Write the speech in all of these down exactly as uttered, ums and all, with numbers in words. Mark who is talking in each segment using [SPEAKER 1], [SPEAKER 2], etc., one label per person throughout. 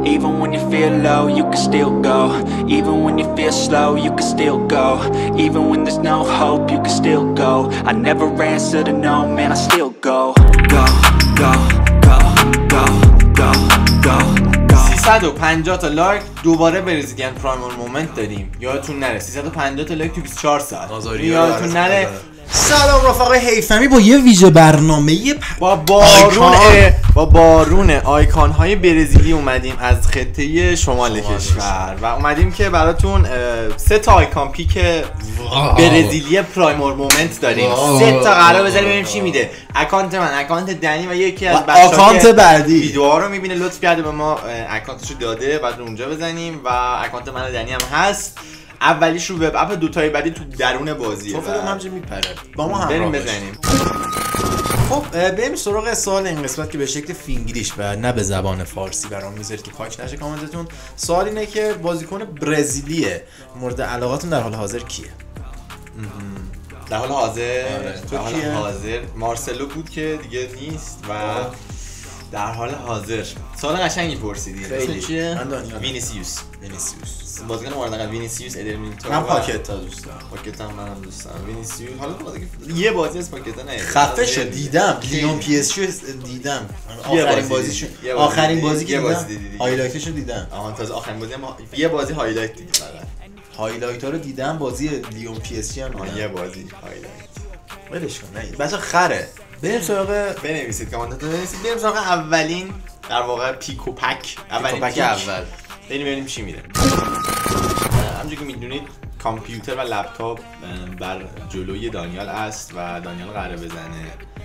[SPEAKER 1] Even when you feel low, you can still go. Even when you feel slow, you can still go. Even when there's no hope, you can still go. I never answer to no, man, I still go. Go, go, go, go, go, go, go.
[SPEAKER 2] سیصد و پنجاه تا لایک دوباره برزیلیان پرایمال مومنت داریم. یادتون نره سیصد و پنجاه تا لایک تو بیست و چهار ساعت. یادتون نره.
[SPEAKER 3] سلام رفقای حیفمی با یه ویژه برنامه پ...
[SPEAKER 2] با بارون با بارون آیکان های برزیلی اومدیم از خطه شمال کشور و اومدیم که براتون سه تا آیکان پیک برزیلی پرایمال مومنت داریم. سه تا قرار بذاریم ببینیم چی میده. اکانت من، اکانت دنی و یکی از بچه‌ها
[SPEAKER 3] اکانت بعدی
[SPEAKER 2] ویدیوها رو میبینه لطف کرده به ما اکانتشو داده، بعد اونجا بزنیم و اکانت من و دنی هم هست. اولیش رو وب اپ، دوتای بعدی تو درون بازیه.
[SPEAKER 3] تو فکر همینجوری میپره. با ما
[SPEAKER 2] بریم
[SPEAKER 3] همراه
[SPEAKER 2] بزنیم.
[SPEAKER 3] خب بریم سراغ سوال این قسمت که به شکل فینگلیش و نه به زبان فارسی برام میذارید که پاک نشه کامنتتون. سوال اینه که بازیکن برزیلیه مورد علاقاتون در حال حاضر کیه؟
[SPEAKER 2] در حال حاضر
[SPEAKER 3] آره.
[SPEAKER 2] در حال
[SPEAKER 3] کیه؟
[SPEAKER 2] حاضر مارسلو بود که دیگه نیست و در حال حاضر سوال قشنگی پرسیدی. اسمش چیه؟ وینیسیوس.
[SPEAKER 3] وینیسیوس
[SPEAKER 2] بازیکن مورد علاقه وینیسیوس ادرمیلتون.
[SPEAKER 3] من پاکتا دوست دارم.
[SPEAKER 2] پاکتا منم دوست دارم. وینیسیوس حالا بازی یه بازی از پاکتا نه.
[SPEAKER 3] خفه شد دیدم. لیون پی اس جی دیدم. آخرین بازیشون آخرین بازی که دیدم. هایلایتشو دیدم.
[SPEAKER 2] آها تازه آخرین بازی ما یه بازی هایلایت دیدم فقط.
[SPEAKER 3] هایلایت ها رو دیدم. بازی لیون پی اس جی هم
[SPEAKER 2] دیدم. یه بازی هایلایت.
[SPEAKER 3] ولش کن. نه بچا خره. بریم سراغ
[SPEAKER 2] بنویسید کامنتاتون بنویسید. بریم سراغ اولین در واقع پیکو پک. اولین پک اول. بریم ببینیم چی میره. همونجوری که میدونید کامپیوتر و لپتاپ بر جلوی دانیال است و دانیال قراره بزنه.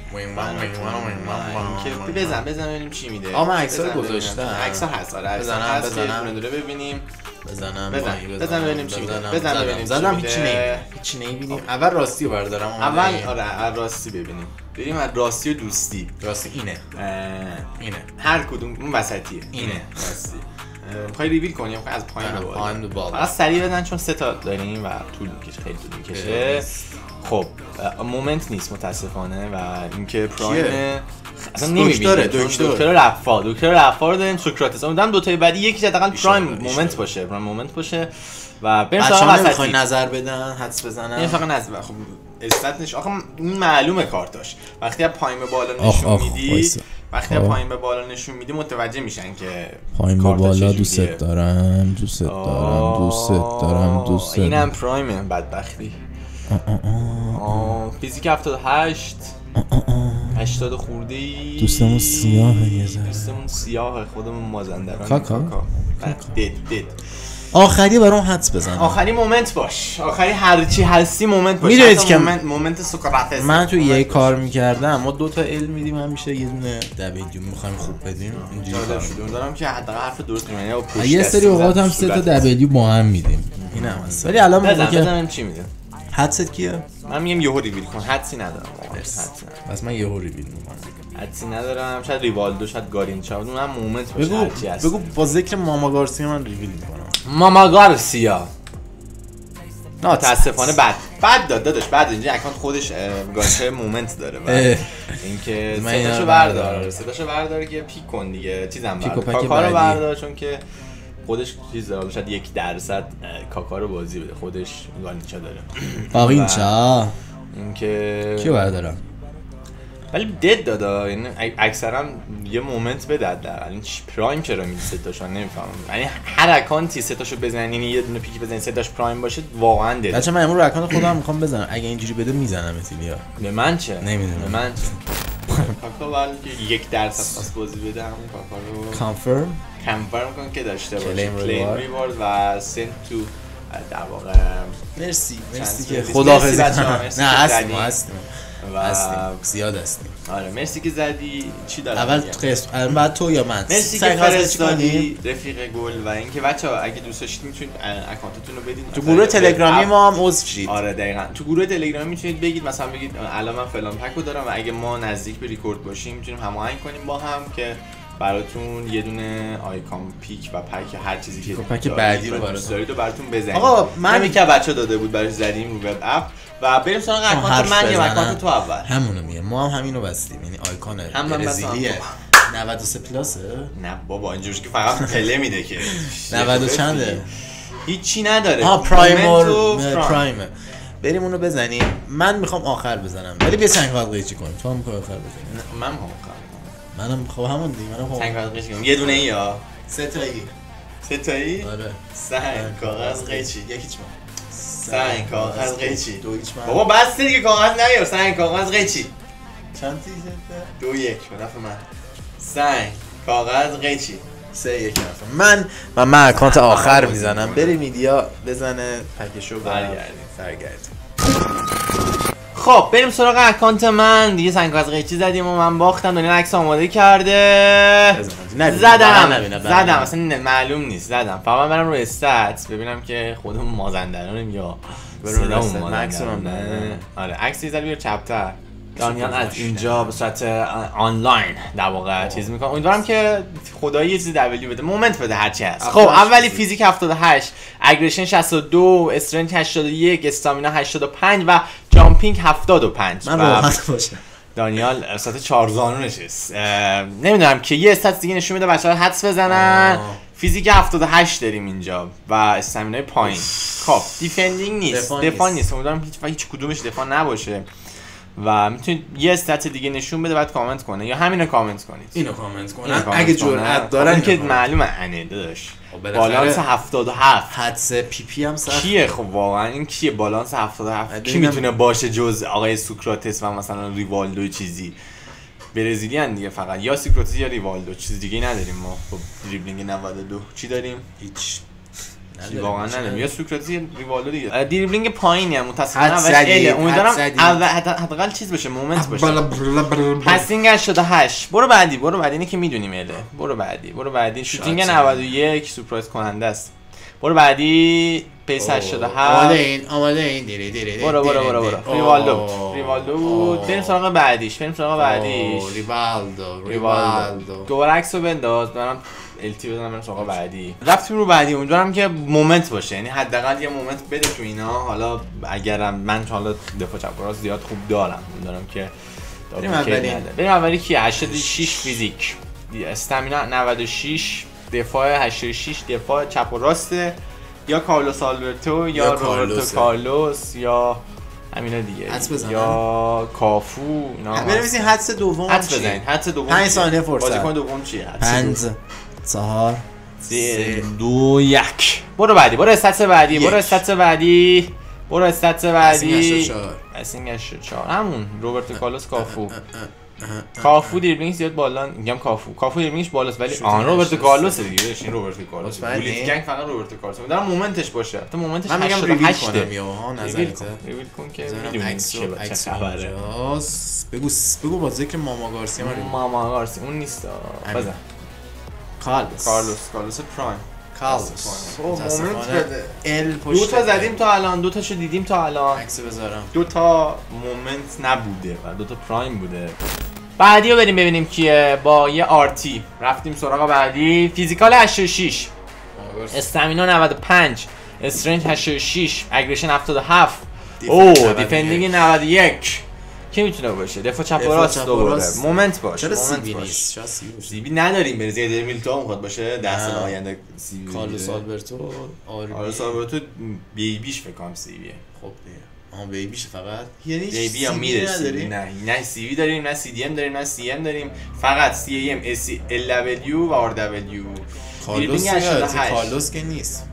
[SPEAKER 2] که بزن بزن ببینیم چی میده.
[SPEAKER 3] آ من عکس‌ها رو گذاشتم.
[SPEAKER 2] عکس‌ها هست. آره
[SPEAKER 3] بزنم
[SPEAKER 2] هست
[SPEAKER 3] بزنم
[SPEAKER 2] دونه ببینیم.
[SPEAKER 3] بزنم
[SPEAKER 2] بزن بزن ببینیم چی میده. بزن ببینیم.
[SPEAKER 3] زدم هیچ نمیبینیم. هیچ نمیبینیم. اول راستی رو بردارم.
[SPEAKER 2] اول آره از راستی ببینیم. بریم از راستی و دوستی.
[SPEAKER 3] راستی اینه. اینه.
[SPEAKER 2] هر کدوم اون وسطیه.
[SPEAKER 3] اینه.
[SPEAKER 2] راستی. میخوای ریویل کنیم از پایین به بالا.
[SPEAKER 3] پایین به بالا.
[SPEAKER 2] فقط سریع بزن چون سه تا داریم و طول میکشه، خیلی طول میکشه. خب مومنت نیست متاسفانه و اینکه پرایم اصلا نمیبینه. دکتر دکتر رفا دکتر رفا رو داریم. سوکراتس امیدوارم دو تای بعدی یکی حداقل پرایم مومنت باشه. پرایم مومنت باشه و بریم سراغ وسطی.
[SPEAKER 3] میخوای نظر بدن، حدس بزنن.
[SPEAKER 2] این فقط نظر خب استات نش آخه این معلومه کارتاش. وقتی از پایین به بالا نشون میدی وقتی پایین به بالا نشون میدی متوجه میشن که
[SPEAKER 4] پایین به بالا دوست دارم دوست دارم دوست دارم دوست دارم.
[SPEAKER 2] اینم پرایمه بدبختی. آه فیزیک هفتاد و هشت هشتاد خورده‌ای.
[SPEAKER 4] دوستمون سیاهه یه ذره.
[SPEAKER 2] دوستمون سیاهه خودمون مازندران.
[SPEAKER 4] کاکا
[SPEAKER 2] دید دید
[SPEAKER 3] آخری برام حدس بزن.
[SPEAKER 2] آخری مومنت باش. آخری هر چی هستی مومنت باش.
[SPEAKER 3] میدونید که
[SPEAKER 2] مومنت مومنت سوکراتس.
[SPEAKER 3] من تو یه کار میکردم ما دو تا ال میدیم همیشه یه دونه دبلیو میخوایم خوب بدیم.
[SPEAKER 2] اینجوری کار شده. دارم که حداقل حرف درست میگم.
[SPEAKER 4] یه سری اوقات هم سه تا دبلیو با هم میدیم.
[SPEAKER 3] اینم هست. ولی الان
[SPEAKER 2] بزن بزنم چی میده.
[SPEAKER 3] حدست کیه؟
[SPEAKER 2] من میگم یهو ریویل کن. حدسی ندارم.
[SPEAKER 3] بس من یهو ریویل میکنم.
[SPEAKER 2] حدسی ندارم. شاید ریوالدو، شاید گارینچا، اونم مومنت باشه.
[SPEAKER 3] بگو
[SPEAKER 2] هرچی هست.
[SPEAKER 3] بگو با ذکر ماما گارسیا من ریویل میکنم.
[SPEAKER 2] ماما گارسیا نه متاسفانه بد بد داد داداش. بعد اینجا اکانت خودش گارنچا مومنت داره. بعد اینکه صداشو بردار صداشو بردار که پیک کن دیگه. چیزم بردار کاکا رو بردار چون که خودش چیز داره. شاید یک درصد کاکا رو بازی بده. خودش گارنچا داره.
[SPEAKER 4] گارنچا
[SPEAKER 2] اینکه
[SPEAKER 4] کیو بردارم
[SPEAKER 2] ولی دد دادا. یعنی اکثرا یه مومنت بده حداقل. این پرایم چرا میگی سه تاشو نمیفهمم. یعنی هر اکانتی سه تاشو بزنین یعنی یه دونه پیک بزنین سه تاش پرایم باشه واقعا دد.
[SPEAKER 3] بچا من امروز اکانت خودم میخوام بزنم. اگه اینجوری بده میزنم اتیلیا.
[SPEAKER 2] به من چه؟
[SPEAKER 3] نمیدونم.
[SPEAKER 2] به من چه؟ کاکا ولی که یک درصد پاس بازی بده همون کاکا رو
[SPEAKER 3] کانفرم
[SPEAKER 2] کانفرم کن که داشته باشه.
[SPEAKER 3] کلیم
[SPEAKER 2] ریوارد و سنت تو در واقع.
[SPEAKER 3] مرسی مرسی که خداحافظی نه هستیم هستیم
[SPEAKER 2] و
[SPEAKER 3] هستیم زیاد هستیم.
[SPEAKER 2] آره مرسی که زدی. چی دارم
[SPEAKER 3] اول قسم بعد تو یا من.
[SPEAKER 2] مرسی که فرستادی رفیق گل و اینکه بچه‌ها اگه دوست داشتید میتونید اکانتتون رو بدین
[SPEAKER 3] تو گروه تلگرامی ما هم عضو شید.
[SPEAKER 2] آره دقیقاً تو گروه تلگرامی میتونید بگید مثلا بگید الان من فلان پکو دارم و اگه ما نزدیک به ریکورد باشیم میتونیم هماهنگ کنیم با هم که براتون یه دونه آیکون پیک و پک هر چیزی که
[SPEAKER 3] پک بعدی رو براتون
[SPEAKER 2] دارید و براتون بزنیم.
[SPEAKER 3] آقا من
[SPEAKER 2] همین که بچه‌ها داده بود براش زدیم رو وب اپ و بریم سراغ اکانت من یا اکانت تو اول.
[SPEAKER 3] همونو میگم ما هم همینو بستیم. یعنی آیکون برزیلیه. نود و سه پلاسه؟
[SPEAKER 2] نه بابا اینجوریه که فقط پله میده که
[SPEAKER 3] نود و چنده؟
[SPEAKER 2] هیچی نداره.
[SPEAKER 3] آها پرایمور پرایم. بریم اونو بزنیم. من میخوام آخر بزنم ولی بیا چند کارت قیچی کنیم. تو هم میخوای آخر بزنی؟
[SPEAKER 2] من میخوام آخر.
[SPEAKER 3] منم میخوام همون دی منم میخوام
[SPEAKER 2] چند کارت قیچی کنیم. یه دونه ای یا
[SPEAKER 3] سه تایی؟
[SPEAKER 2] سه تایی؟
[SPEAKER 3] آره.
[SPEAKER 2] سنگ کاغذ قیچی.
[SPEAKER 3] یکیش من.
[SPEAKER 2] سنگ کاغذ قیچی.
[SPEAKER 3] دو هیچ من.
[SPEAKER 2] بابا بس دیگه کاغذ نیار. سنگ کاغذ قیچی.
[SPEAKER 3] چند تی زده؟
[SPEAKER 2] دو یک به نفع من. سنگ کاغذ قیچی.
[SPEAKER 3] سه یک نفع من و من اکانت آخر میزنم. بری میدیا بزنه پکشو
[SPEAKER 2] برگردیم.
[SPEAKER 3] برگردیم.
[SPEAKER 2] خب بریم سراغ اکانت من. دیگه سنگ کاغذ قیچی زدیم و من باختم. دنیا عکس آماده کرده. زدم زدم اصلا معلوم نیست. زدم فقط من برم رو استاتس ببینم که خودمون مازندرانیم یا صدامون مازندرانه. آره عکسی زدم بیار چپتر. دانیال از اینجا به صورت آنلاین در واقع چیز میکنم. امیدوارم که خدایی یه چیزی دبلیو بده، مومنت بده هرچی هست. خب اولی فیزیک هفتاد و هشت، اگریشن شصت و دو، استرنج هشتاد و یک، استامینا هشتاد و پنج و جامپینگ هفتاد و پنج.
[SPEAKER 3] من راحت باشم.
[SPEAKER 2] دانیال استات چهار زانو نشست. نمیدونم که یه استات دیگه نشون میده بچه‌ها حدس بزنن. آه. فیزیک هفتاد و هشت داریم اینجا و استامینای پایین. خب دیفندینگ نیست، دفاع نیست. امیدوارم هیچ هیچ کدومش دفاع نباشه. و میتونید یه استات دیگه نشون بده بعد کامنت کنه یا همینو کامنت کنید.
[SPEAKER 3] اینو کامنت کنن اگه جرأت دارن
[SPEAKER 2] که معلومه انه داداش. بالانس هفتاد و هفت.
[SPEAKER 3] حدس پی پی هم سخت.
[SPEAKER 2] کیه خب واقعا این کیه بالانس هفتاد و هفت؟ کی میتونه باشه جز آقای سوکراتس و مثلا ریوالدو چیزی؟ برزیلی ان دیگه فقط یا سوکراتس یا ریوالدو، چیز دیگه نداریم ما. خب دریبلینگ نود و دو چی داریم؟
[SPEAKER 3] هیچ.
[SPEAKER 2] واقعا نداریم. یا سوکراتس یا ریوالدو دیگه. دریبلینگ پایینی هم متأسفانه اول امیدوارم حداقل چیز باشه، مومنت باشه. پاسینگ هشتاد و هشت. برو بعدی، برو بعدی. اینی که میدونیم اله. برو بعدی، برو بعدی. شوتینگ نود و یک سورپرایز کننده است. برو بعدی. پیس هشتاد و هفت.
[SPEAKER 3] آماده این، آماده این. دیری دیری.
[SPEAKER 2] برو برو برو برو. ریوالدو. ریوالدو. بریم سراغ بعدیش. بریم سراغ بعدیش.
[SPEAKER 3] ریوالدو. ریوالدو.
[SPEAKER 2] دوباره عکسو بنداز. برام التی بزنم بریم سراغ بعدی. رفتیم رو بعدی. امیدوارم که مومنت باشه. یعنی حداقل یه مومنت بده تو اینا. حالا اگرم من حالا دفاع چپ راست زیاد خوب دارم. میدونم که
[SPEAKER 3] بریم اولی.
[SPEAKER 2] بریم اولی کی؟ هشتاد و شش فیزیک. استامینا نود و شش. دفاع هشتاد و شش. دفاع چپ و راسته. یا کارلوس آلبرتو یا, یا روبرتو کارلوس یا همینا دیگه. یا کافو اینا.
[SPEAKER 3] بنویسین حدس دوم.
[SPEAKER 2] حدس بزنید. حدس دوم.
[SPEAKER 3] پنج ثانیه فرصت.
[SPEAKER 2] بازیکن دوم چیه؟
[SPEAKER 3] پنج چهار
[SPEAKER 2] سه دو یک. برو بعدی. برو استاتس بعدی. برو استاتس بعدی. برو استاتس بعدی. پاسینگ هشتاد و چهار. همون روبرتو کارلوس کافو. کافو دریبلینگ زیاد بالا. میگم کافو کافو دریبلینگش بالاست ولی آن روبرتو کارلوس دیگه. این روبرتو کارلوس بولیت گنگ فقط روبرتو کارلوس. میدونم مومنتش باشه. تو مومنتش هشتاد و هشت کنم
[SPEAKER 3] یا ها نظرت
[SPEAKER 2] ریویل کن که میدونیم چه خبره.
[SPEAKER 3] بگو بگو با ذکر ماما گارسیا.
[SPEAKER 2] ماما گارسیا اون نیست. بزن
[SPEAKER 3] کارلوس.
[SPEAKER 2] کارلوس کارلوس پرایم.
[SPEAKER 3] کارلوس.
[SPEAKER 2] مومنت بده.
[SPEAKER 3] ال پشت.
[SPEAKER 2] دو تا زدیم تا الان. دو تاشو دیدیم تا الان.
[SPEAKER 3] عکس بذارم.
[SPEAKER 2] دو تا مومنت نبوده و دو تا پرایم بوده. بعدی رو بریم ببینیم کیه. با یه آرتی رفتیم سراغ بعدی. فیزیکال هشتاد و شش، استامینا نود و پنج، استرنج هشتاد و شش، اگریشن هفتاد و هفت، او دیفندینگ نود و یک. کی میتونه باشه؟ دفاع چپ و راست دوباره. مومنت باشه.
[SPEAKER 3] چرا سی بی نیست؟ چرا سی بی؟
[SPEAKER 2] سی بی نداریم. بریم زیر میلتون میخواد باشه. ده سال آینده سی بی.
[SPEAKER 3] کارلوس آلبرتو.
[SPEAKER 2] کارلوس آلبرتو بیبیش فکر کنم سی بیه.
[SPEAKER 3] خب دیگه. آها بیبیش فقط. یعنی
[SPEAKER 2] بیبی هم میره. نه نه سی وی داریم، نه سی دی ام داریم، نه سی ام داریم. فقط سی ای ام، ال دبلیو و آر دبلیو.
[SPEAKER 3] کارلوس کارلوس که نیست.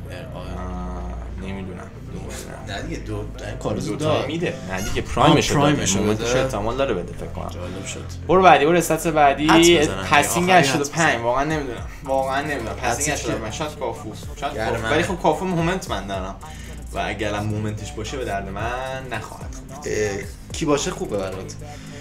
[SPEAKER 2] نمیدونم.
[SPEAKER 3] نه دیگه دو
[SPEAKER 2] کارلوس دو میده. نه دیگه پرایمش
[SPEAKER 3] پرایمش
[SPEAKER 2] بده. احتمال داره بده فکر کنم.
[SPEAKER 3] جالب شد.
[SPEAKER 2] برو بعدی. برو استاتس بعدی. پاسینگ هشتاد و پنج. واقعا نمیدونم. واقعا نمیدونم. پاسینگ هشتاد و پنج شاید کافو. شاید کافو. ولی خب کافو مومنت من دارم. و اگر هم مومنتش باشه به درد من نخواهد.
[SPEAKER 3] کی باشه خوبه برات؟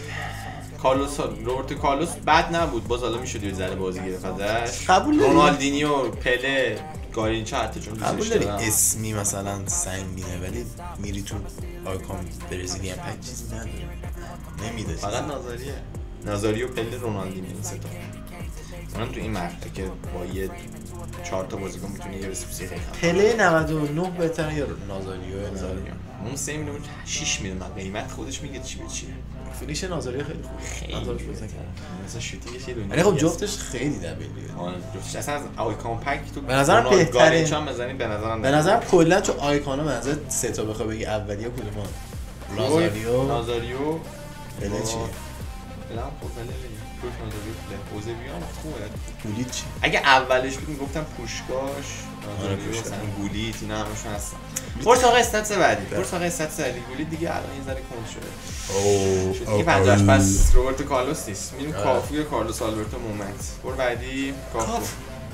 [SPEAKER 2] کارلوس. روبرتو کارلوس بد نبود. باز حالا میشد یه ذره بازی گرفت ازش.
[SPEAKER 3] قبول داری؟
[SPEAKER 2] رونالدینیو، پله، گارینچا حتی چون
[SPEAKER 3] قبول داری اسمی مثلا سنگینه ولی میری تو آیکون برزیلی هم پنج چیزی نداره. نمیده.
[SPEAKER 2] فقط نازاریه. نازاری و پله رونالدینیو این سه تا. منم تو این مرحله که با یه چهار تا بازیکن میتونه یه رسپسی خیلی خوب.
[SPEAKER 3] پله نود و نه بهتره یا نازاریو؟
[SPEAKER 2] نازاریو. اون سه میلیون شش میلیون قیمت خودش میگه چی به چیه.
[SPEAKER 3] فینیش نازاریو خیلی خوبه. نازاریو بزن
[SPEAKER 2] مثلا شوتینگش یه دونه.
[SPEAKER 3] ولی خب جفتش خیلی دبلیه.
[SPEAKER 2] آره جفتش اصلا از آیکون پک تو
[SPEAKER 3] به نظرم بهتره.
[SPEAKER 2] چون بزنید به نظرم
[SPEAKER 3] به نظرم کلا تو آیکونا به نظر سه تا بخوای بگی اولیه کدومه؟ نازاریو
[SPEAKER 2] نازاریو
[SPEAKER 3] بله چی؟
[SPEAKER 2] الان خب بله پوش نازاریو بله اوزبیان خوبه.
[SPEAKER 3] گولیت چی؟
[SPEAKER 2] اگه اولش بود میگفتم پوشکاش نازاریو مثلا گولیت اینا همشون هستن. پرس آقا استاتس بعدی. پرس آقا استاتس بعدی گولیت دیگه الان این ذره کند شده.
[SPEAKER 3] اوه
[SPEAKER 2] شد دیگه پنجاه پس روبرتو کارلوس نیست. میریم کافو یا کارلوس آلبرتو مومنت. برو بعدی کافو.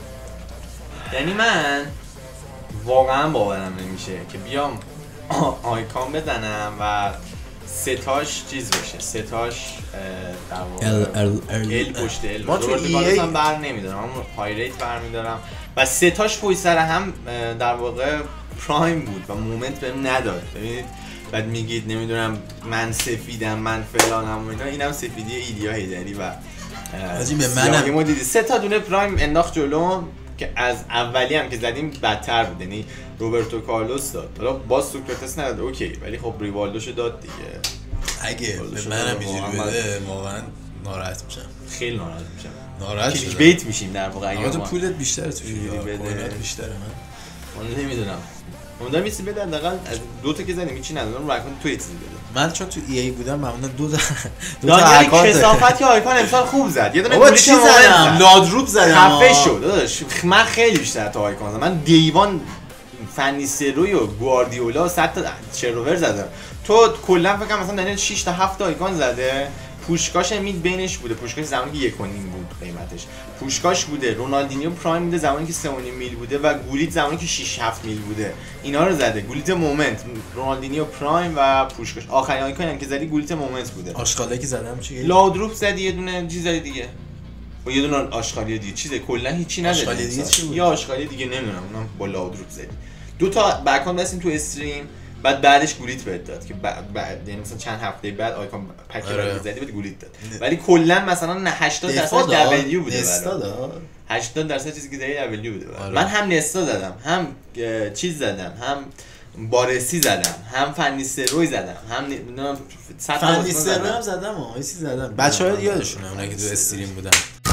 [SPEAKER 2] یعنی من واقعا باورم نمیشه که بیام آیکون بزنم و ستاش چیز بشه ستاش در واقع ال پشت ال روبرتو کارلوس هم بر نمیدارم اما های ریت بر میدارم و ستاش پشت سر هم در واقع پرایم بود و مومنت بهم نداد. ببینید بعد میگید نمیدونم من سفیدم من فلانم و اینا اینم سفیدی ایلیا هیدری و
[SPEAKER 3] عجیب به منم
[SPEAKER 2] ما دیدی سه تا دونه پرایم انداخت جلو که از اولی هم که زدیم بدتر بود. یعنی روبرتو کارلوس داد حالا باز سوکراتس نداد اوکی ولی خب ریوالدوشو داد دیگه.
[SPEAKER 3] اگه به منم اینجوری بده واقعا ناراحت میشم.
[SPEAKER 2] خیلی ناراحت میشم.
[SPEAKER 3] ناراحت
[SPEAKER 2] کلیک بیت میشیم در واقع.
[SPEAKER 3] اگه تو پولت بیشتره تو
[SPEAKER 2] اینجوری بده
[SPEAKER 3] پولت بیشتره من
[SPEAKER 2] من نمیدونم. اونجا میسی بده حداقل از دو تا که زدیم هیچی ندادم رکن تو چیزی بده.
[SPEAKER 3] من چون تو ای ای بودم معمولا دو تا دو
[SPEAKER 2] تا اکانت کثافت که آیکون امسال خوب زد. یه دونه
[SPEAKER 3] گولیت زدم لادروب زدم
[SPEAKER 2] خفه شد داداش. من خیلی بیشتر تا آیکون زدم. من دیوان فنیستروی و گواردیولا صد تا چروور زدم. تو کلا فکر کنم مثلا دنیل شش تا هفت تا آیکون زده. پوشکاش امید بینش بوده. پوشکاش زمانی که یک و نیم بود قیمتش. پوشکاش بوده. رونالدینیو پرایم بوده زمانی که سه و نیم میل بوده و گولیت زمانی که شش هفت میل بوده. اینا رو زده. گولیت مومنت، رونالدینیو پرایم و پوشکاش. آخرین آیکونی هم که زدی گولیت مومنت بوده.
[SPEAKER 3] آشغالی که زدم چیه؟
[SPEAKER 2] لادروپ زدی یه دونه چیز زدی دیگه. و یه دونه آشغالی دیگه. چیزه کلا هیچی نداره.
[SPEAKER 3] آشغالی دیگه چی بود؟
[SPEAKER 2] یا آشغالی دیگه نمیدونم. اونم با لادروپ زدی. دو تا بکان دستیم تو استریم. بعد بعدش گولیت بهت داد که بعد بعد یعنی مثلا چند هفته بعد آیکون پک رو زدی بعد گولیت داد. ولی کلا مثلا هشتاد درصد دبلیو بوده برام. هشتاد درصد چیزی که زدی دبلیو بوده برام. من هم نستا زدم، هم چیز زدم، هم بارسی زدم، هم فنیستروی زدم، هم نمیدونم صد تا
[SPEAKER 3] فنیستروی هم زدم ها، چیزی زدم. بچه‌ها یادشونه اونایی که تو استریم بودن.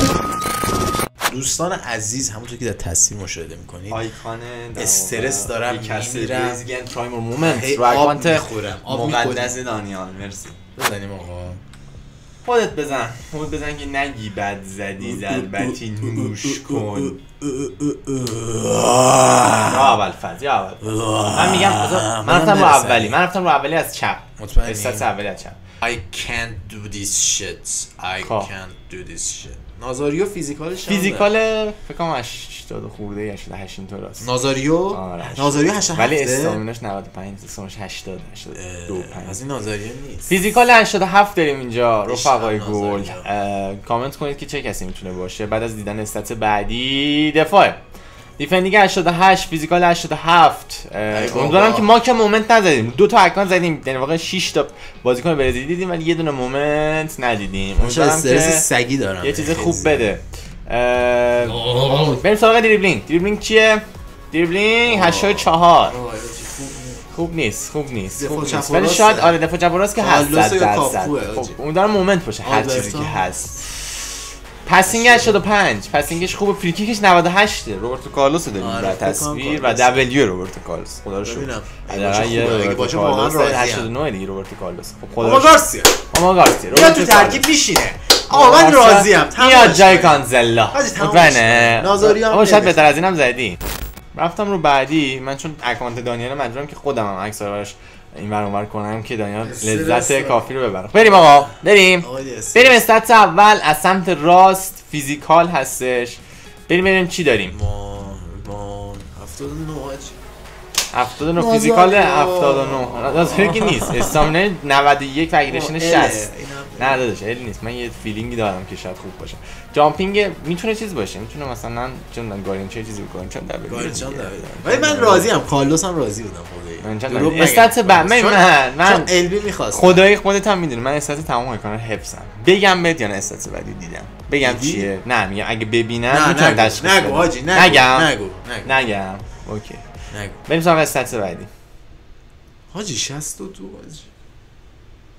[SPEAKER 3] دوستان عزیز همونطور که در تصویر مشاهده میکنید
[SPEAKER 2] آیکون
[SPEAKER 3] استرس دارم میمیرم
[SPEAKER 2] ریزگن پرایم مومنت رو اکانت
[SPEAKER 3] میخورم
[SPEAKER 2] مقدس دانیال. مرسی.
[SPEAKER 3] بزنیم آقا
[SPEAKER 2] خودت بزن خودت بزن که نگی بد زدی زلبتی نوش کن. یا اول فاز یا اول من میگم من رفتم رو اولی من رفتم رو اولی از چپ استاتس اولی از چپ.
[SPEAKER 3] I can't do this shit I can't do this shit. نازاریو فیزیکالش
[SPEAKER 2] فیزیکال فکر کنم هشتاد خورده یا هشتاد و هشت اینطور است.
[SPEAKER 3] نازاریو نازاریو هشتاد و هفت
[SPEAKER 2] ولی استامیناش نود و پنج استامیناش هشتاد هشتاد و دو
[SPEAKER 3] از این نازاریو نیست.
[SPEAKER 2] فیزیکال هشتاد و هفت داریم اینجا رفقای گل. کامنت کنید که چه کسی میتونه باشه بعد از دیدن استاتس بعدی. دفاع دیفندینگ هشتاد و هشت فیزیکال هشتاد و هفت. امیدوارم که ما که مومنت نزدیم. دو تا اکانت زدیم در واقع شش تا بازیکن برزیلی دیدیم ولی یه دونه مومنت ندیدیم.
[SPEAKER 3] امیدوارم که سگی دارم
[SPEAKER 2] یه چیز خوب بده. بریم سراغ دریبلینگ. دریبلینگ چیه؟ دریبلینگ هشتاد و چهار. خوب نیست خوب نیست خوب نیست ولی شاید آره دفاع چپ راست که هست صد درصد. خب امیدوارم مومنت باشه هر چیزی که هست. پاسینگ هشتاد و پنج پاسینگش خوبه. فری کیکش نود و هشت روبرتو کارلوس داریم در تصویر و دبلیو روبرتو کارلوس خدا رو شکر. اگه باشه واقعا راضی‌ام. هشتاد و نه دیگه روبرتو کارلوس. خب خدا رو شکر. گارسیا
[SPEAKER 3] آما گارسیا روبرتو ترکیب میشینه. آقا من راضی‌ام.
[SPEAKER 2] میاد جای کانزلا. مطمئنه.
[SPEAKER 3] نازاریو
[SPEAKER 2] آقا شاید بهتر از اینم زدی. رفتم رو بعدی. من چون اکانت دانیال مجبورم که خودم هم عکس براش این ور اونور کنم که دانیال لذت کافی رو ببره. بریم آقا بریم بریم استاتس اول از سمت راست فیزیکال هستش. بریم بریم چی داریم.
[SPEAKER 3] مان هفتاد و نه
[SPEAKER 2] هفتاد و نه فیزیکال هفتاد و نه نازاریو که نیست. استامینه نود و یک و اگریشن شصت. نه داداش ال نیست. من یه فیلینگی دارم که شاید خوب باشه. جامپینگ میتونه چیز باشه میتونه مثلا چون گارین چه چیزی بکنه چون دبل
[SPEAKER 3] ولی من راضی ام. کارلوس هم راضی بودم خدایی.
[SPEAKER 2] استاتس من من من
[SPEAKER 3] ال بی می‌خواست.
[SPEAKER 2] خدایی خودت هم میدونی من استاتس تمام آیکونا رو حفظم. بگم بهت یا نه استاتس بعدی دیدم. بگم چیه؟ نه میگم اگه ببینم میتونم تشخیص بدم.
[SPEAKER 3] نگو حاجی نگو
[SPEAKER 2] نگو نگم. اوکی
[SPEAKER 3] نگو.
[SPEAKER 2] بریم سراغ استاتس بعدی.
[SPEAKER 3] حاجی شصت و دو حاجی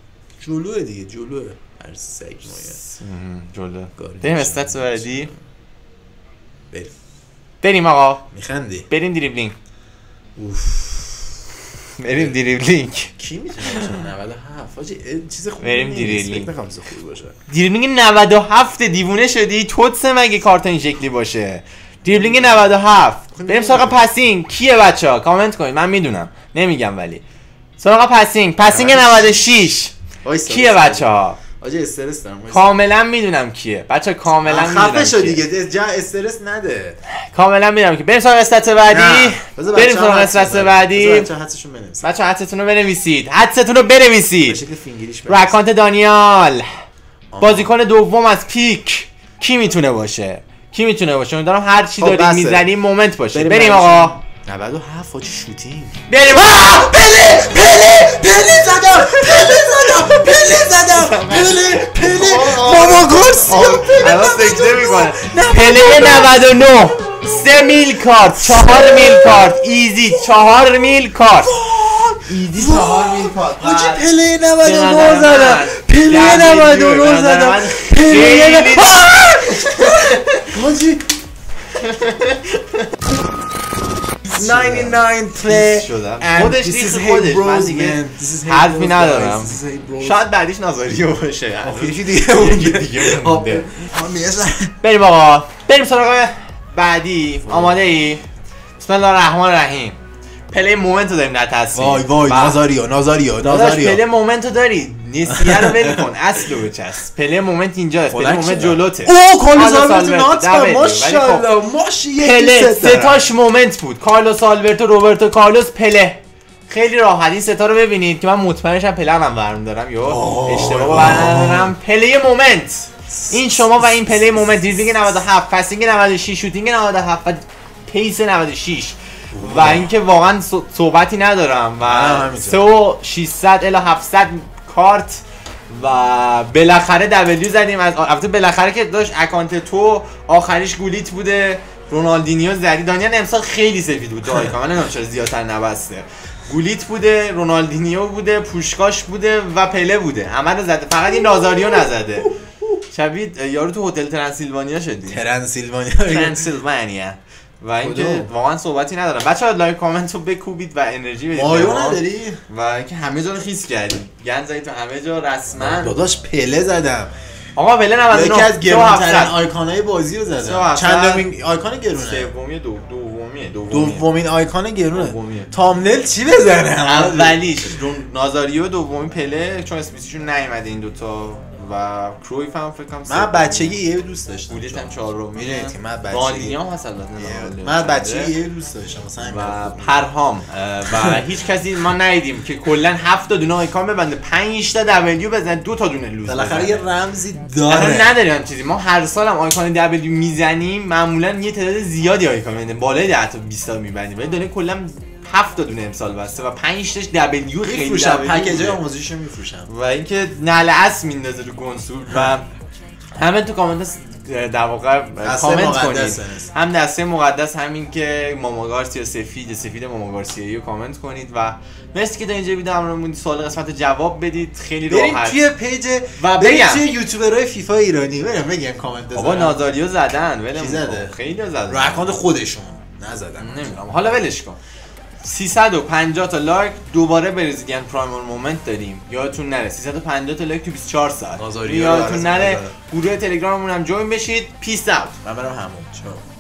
[SPEAKER 3] جلوه دیگه، جلوه هر سگمایه
[SPEAKER 2] جلو. بریم استاتس بعدی.
[SPEAKER 3] بریم
[SPEAKER 2] بریم آقا.
[SPEAKER 3] میخندی؟
[SPEAKER 2] بریم دریبلینگ. اوف. بریم دریبلینگ.
[SPEAKER 3] کی میتونه باشه نود و هفت؟ حاجی چیز خوبی
[SPEAKER 2] بریم
[SPEAKER 3] نیست.
[SPEAKER 2] دریبلینگ.
[SPEAKER 3] فکر نکنم چیز خوبی باشه.
[SPEAKER 2] دریبلینگ نود و هفت دیوونه شدی؟ توتسه مگه کارت این شکلی باشه؟ دریبلینگ نود و هفت. بریم سراغ پاسینگ. کیه بچه‌ها؟ کامنت کنید. من میدونم. نمیگم ولی. سراغ پاسینگ. پاسینگ نود و شش. کیه بچه‌ها؟
[SPEAKER 3] آجی استرس دارم.
[SPEAKER 2] کاملا میدونم کیه. بچه‌ها کاملا میدونم.
[SPEAKER 3] خفه شو دیگه. جا استرس نده.
[SPEAKER 2] کاملا میدونم که بریم سراغ استات بعدی. بریم سراغ استات بعدی.
[SPEAKER 3] بچه‌ها حدسشون بنویسید.
[SPEAKER 2] بچه‌ها حدستون رو بنویسید. حدستون رو بنویسید.
[SPEAKER 3] به شکل فینگلیش
[SPEAKER 2] رو اکانت دانیال. بازیکن دوم از پیک کی میتونه باشه؟ کی میتونه باشه؟ امیدوارم هر چی داریم میزنیم مومنت باشه. بریم, بریم آقا.
[SPEAKER 3] نود و هفت حاجی شوتینگ.
[SPEAKER 2] بریم.
[SPEAKER 3] پله پله پله زدم. پله زدم. پله زدم. پله پله ماما گارسیا.
[SPEAKER 2] الان سکته میکنه. پله نود و نه. سه میل کارت، چهار میل کارت، ایزی چهار میل کارت. ایزی چهار میل کارت.
[SPEAKER 3] حاجی پله نود و نه زدم. پله نود و نه زدم. پله حاجی نود و نه play
[SPEAKER 2] خودش ریخت خودش. من دیگه حرفی ندارم. شاید بعدیش نازاریو باشه.
[SPEAKER 3] آخه یکی دیگه اونگه دیگه
[SPEAKER 2] بریم آقا. بریم سراغ بعدی. آماده ای؟ بسم الله الرحمن الرحیم. پلی مومنت رو داریم در تصویر.
[SPEAKER 3] وای وای نازاریو نازاریو
[SPEAKER 2] نازاریو پلی مومنت رو داری. نسیه رو ول کن. اصل رو بچسب. پلی مومنت اینجاست. پلی مومنت جلوته.
[SPEAKER 3] اوه کارلوس آلبرتو نات ماشاءالله ماشی
[SPEAKER 2] پله سه تاش مومنت بود. کارلوس آلبرتو، روبرتو کارلوس، پله. خیلی راحت این سه تا رو ببینید که من مطمئنشم پله هم برمی‌دارم یا اشتباه برمی‌دارم. پله مومنت. این شما و این پلی مومنت. دریبلینگ نود و هفت، پاسینگ نود و شش، شوتینگ نود و هفت و پیس نود و شش. و اینکه واقعا صحبتی ندارم و سه و ششصد الی هفتصد کارت و بالاخره دبلیو زدیم. از البته بالاخره که داشت اکانت تو آخریش گولیت بوده، رونالدینیو زدی. دانیال امسال خیلی سفید بود دایی کاملا نمیدونم چرا زیادتر نبسته. گولیت بوده، رونالدینیو بوده، پوشکاش بوده و پله بوده. همه رو زده، فقط این نازاریو نزده. شبیه یارو تو هتل ترانسیلوانیا شدی.
[SPEAKER 3] ترانسیلوانیا
[SPEAKER 2] ترانسیلوانیا. و اینکه واقعا صحبتی ندارم. بچه‌ها لایک کامنت رو بکوبید و انرژی بدید.
[SPEAKER 3] مایو نداری؟
[SPEAKER 2] و اینکه همه جا رو خیس کردیم. گند زدید تو همه جا رسما.
[SPEAKER 3] داداش پله زدم.
[SPEAKER 2] آقا پله نود و نه.
[SPEAKER 3] یکی از گرون‌ترین آیکون‌های بازی رو زدم. چندمین آیکون گرونه؟
[SPEAKER 2] سومیه دو دومیه
[SPEAKER 3] دومین آیکون گرونه. تامنل چی بزنم؟
[SPEAKER 2] اولیش نازاریو، دومین پله چون اسپیسیشون نیومده این دوتا و کرویف هم فکر کنم.
[SPEAKER 3] من بچگی یه دوست داشتم.
[SPEAKER 2] گولیت هم چهارمیه.
[SPEAKER 3] من بچگی
[SPEAKER 2] رونالدینیو هم هست البته.
[SPEAKER 3] من بچگی یه دوست داشتم مثلا
[SPEAKER 2] و پرهام و هیچ کسی ما ندیدیم که کلا هفت تا دونه آیکون ببنده، پنج تا دبلیو بزنه، دو تا دونه لوز.
[SPEAKER 3] بالاخره یه رمزی داره.
[SPEAKER 2] اصلا نداریم چیزی. ما هر سال هم آیکون دبلیو میزنیم، معمولا یه تعداد زیادی آیکون میبنده، بالای ده تا بیست تا میبندیم. ولی دونه کلا هفت تا دونه امسال بسته و پنج تاش دبلیو خیلی
[SPEAKER 3] میفروشن، پکیجای آموزشیشو میفروشن
[SPEAKER 2] و اینکه نلعس میندازه رو کنسول و همه تو کامنت در واقع کامنت کنید. هم دسته مقدس، همین که ماما گارسیا سفید سفید ماما گارسیایی رو کامنت کنید و مرسی که تا اینجا ویدیو همراهمون بودید. سوال قسمت جواب بدید خیلی راحت.
[SPEAKER 3] بریم توی پیج
[SPEAKER 2] و
[SPEAKER 3] بریم توی یوتیوبرهای فیفا ایرانی بریم بگم کامنت بزنن.
[SPEAKER 2] بابا نازاریو زدن ولم
[SPEAKER 3] زده؟
[SPEAKER 2] خیلی زدن
[SPEAKER 3] رو اکانت خودشون نزدن.
[SPEAKER 2] نمیدونم حالا ولش کن. سیصد و پنجاه تا لایک دوباره برزیلیان پرایمال مومنت داریم. یادتون نره سیصد و پنجاه تا لایک تو بیست و چهار ساعت. یادتون نره گروه تلگراممون هم جوین بشید. پیس اوت.
[SPEAKER 3] من برم همون. چاو.